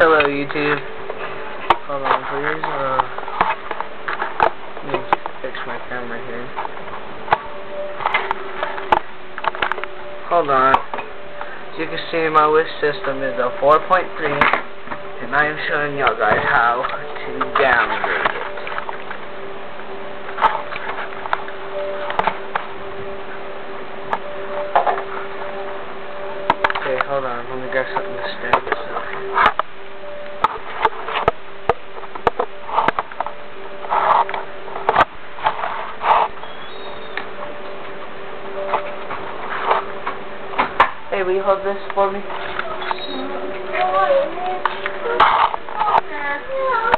Hello, YouTube. Hold on, please. Let me fix my camera here. Hold on. As you can see, my wish system is a 4.3, and I am showing y'all guys how to downgrade it. Okay, hold on. Let me get something to stand this up. Hey, will you hold this for me?